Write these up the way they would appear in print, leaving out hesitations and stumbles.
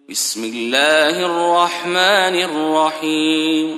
بسم الله الرحمن الرحيم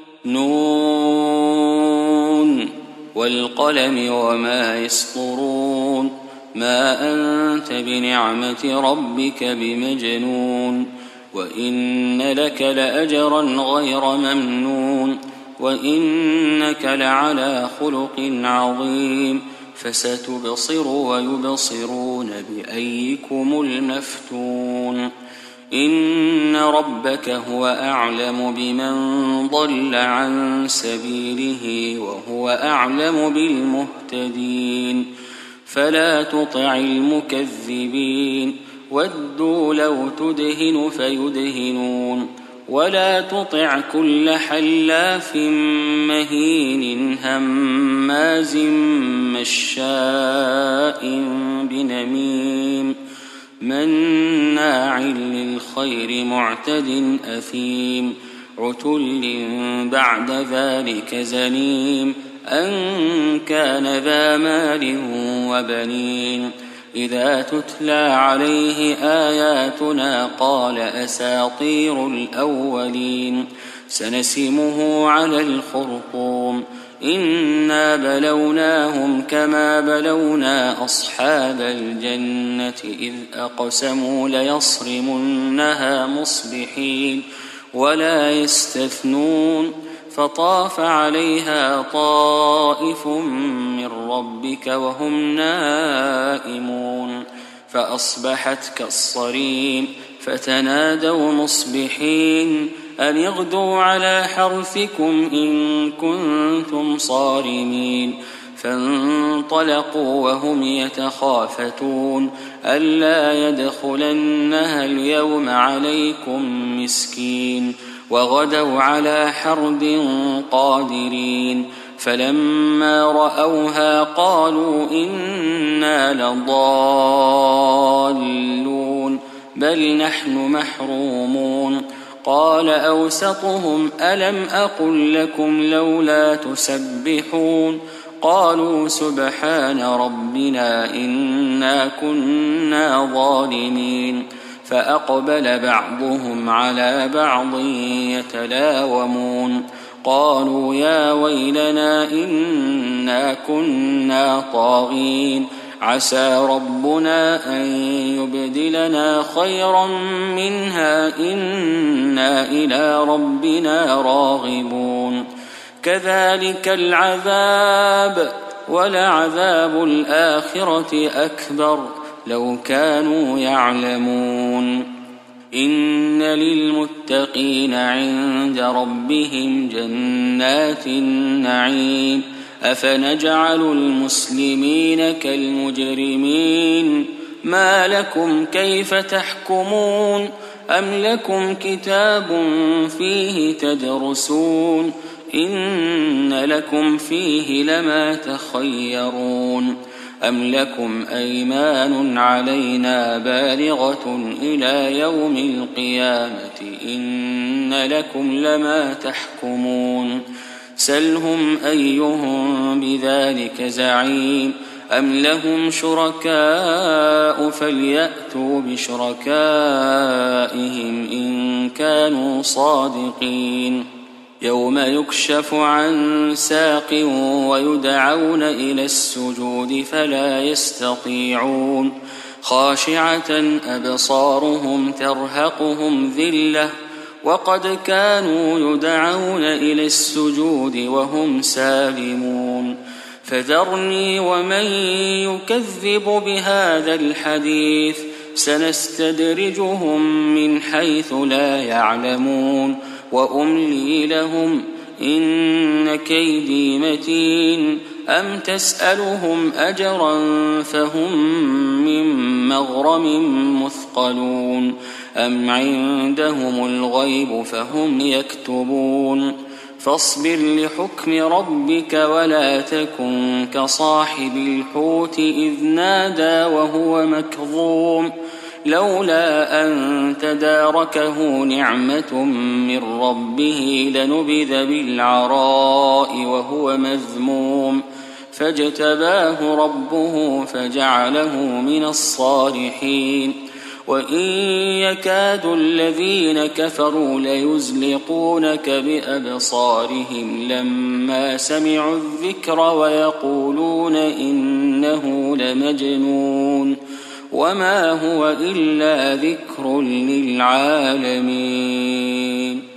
نون والقلم وما يسطرون ما أنت بنعمة ربك بمجنون وإن لك لأجرا غير ممنون وإنك لعلى خلق عظيم فستبصر ويبصرون بأيكم المفتون إن ربك هو أعلم بمن ضل عن سبيله وهو أعلم بالمهتدين فلا تطع المكذبين ودوا لو تدهن فيدهنون ولا تطع كل حلاف مهين هماز مشاء بنميم مناع للخير معتد أثيم عتل بعد ذلك زنيم أن كان ذا مال وبنين إذا تتلى عليه آياتنا قال أساطير الأولين سنسمه على الخرطوم إنا بلوناهم كما بلونا أصحاب الجنة إذ أقسموا ليصرمنها مصبحين ولا يستثنون فطاف عليها طائف من ربك وهم نائمون فأصبحت كالصريم فتنادوا مصبحين أن اغدوا على حرثكم إن كنتم صارمين فانطلقوا وهم يتخافتون ألا يدخلنها اليوم عليكم مسكين وغدوا على حرد قادرين فلما رأوها قالوا إنا لضالون بل نحن محرومون قال أوسطهم ألم أقل لكم لولا تسبحون قالوا سبحان ربنا إنا كنا ظالمين فأقبل بعضهم على بعض يتلاومون قالوا يا ويلنا إنا كنا طاغين عسى ربنا أن يبدلنا خيرا منها إنا إلى ربنا راغبون كذلك العذاب ولعذاب الآخرة أكبر لو كانوا يعلمون إن للمتقين عند ربهم جنات النعيم أفنجعل المسلمين كالمجرمين ما لكم كيف تحكمون أم لكم كتاب فيه تدرسون إن لكم فيه لما تخيرون أم لكم أيمان علينا بالغة إلى يوم القيامة إن لكم لما تحكمون سلهم أيهم بذلك زعيم أم لهم شركاء فليأتوا بشركائهم إن كانوا صادقين يوم يكشف عن ساق ويدعون إلى السجود فلا يستطيعون خاشعة أبصارهم ترهقهم ذلة وقد كانوا يدعون إلى السجود وهم سالمون فذرني ومن يكذب بهذا الحديث سنستدرجهم من حيث لا يعلمون وأملي لهم إن كيدي متين أم تسألهم أجرا فهم من مغرم مثقلون أم عندهم الغيب فهم يكتبون فاصبر لحكم ربك ولا تكن كصاحب الحوت إذ نادى وهو مكظوم لولا أن تداركه نعمة من ربه لنبذ بالعراء وهو مذموم فاجتباه ربه فجعله من الصالحين وإن يكاد الذين كفروا ليزلقونك بأبصارهم لما سمعوا الذكر ويقولون إنه لمجنون وما هو إلا ذكر للعالمين.